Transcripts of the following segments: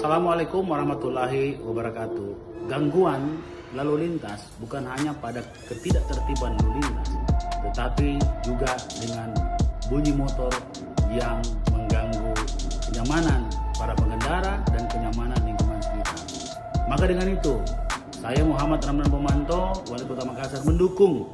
Assalamualaikum warahmatullahi wabarakatuh. Gangguan lalu lintas bukan hanya pada ketidaktertiban lalu lintas, tetapi juga dengan bunyi motor yang mengganggu kenyamanan para pengendara dan kenyamanan lingkungan sekitar. Maka dengan itu, saya Muhammad Ramdan Pomanto, Wali Kota Makassar, mendukung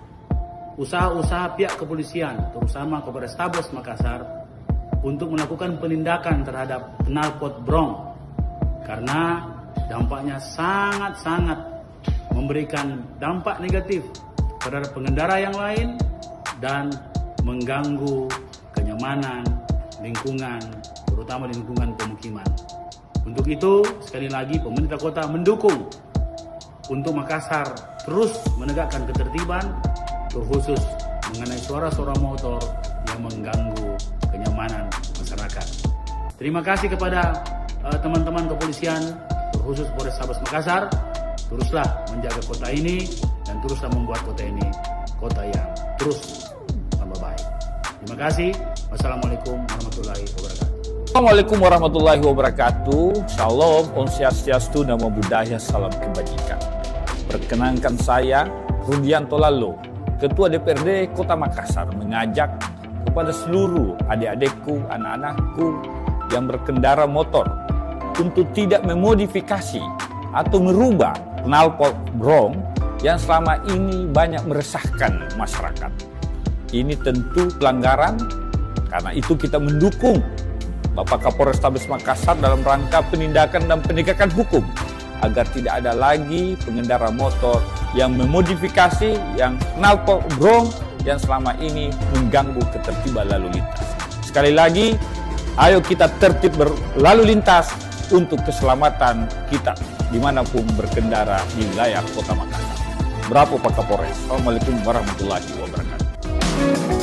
usaha-usaha pihak kepolisian, terutama Polrestabes Makassar, untuk melakukan penindakan terhadap knalpot brong, karena dampaknya sangat-sangat memberikan dampak negatif terhadap pengendara yang lain dan mengganggu kenyamanan lingkungan, terutama lingkungan pemukiman. Untuk itu, sekali lagi pemerintah kota mendukung untuk Makassar terus menegakkan ketertiban, terkhusus mengenai suara-suara motor yang mengganggu kenyamanan masyarakat. Terima kasih kepada teman-teman kepolisian, terkhusus Polrestabes Makassar. Teruslah menjaga kota ini dan teruslah membuat kota ini kota yang terus tambah baik. Terima kasih. Wassalamualaikum warahmatullahi wabarakatuh. Assalamualaikum warahmatullahi wabarakatuh. Shalom, Om Swastiastu, Namo Buddhaya, salam kebajikan. Perkenankan saya, Rudianto Lalo, Ketua DPRD Kota Makassar, mengajak kepada seluruh adik-adikku, anak-anakku yang berkendara motor untuk tidak memodifikasi atau merubah knalpot brong yang selama ini banyak meresahkan masyarakat. Ini tentu pelanggaran, karena itu kita mendukung Bapak Kapolrestabes Makassar dalam rangka penindakan dan penegakan hukum agar tidak ada lagi pengendara motor yang memodifikasi yang knalpot brong yang selama ini mengganggu ketertiban lalu lintas. Sekali lagi, ayo kita tertib berlalu lintas untuk keselamatan kita dimanapun berkendara di wilayah Kota Makassar. Bravo Pak Kapolres. Assalamualaikum warahmatullahi wabarakatuh.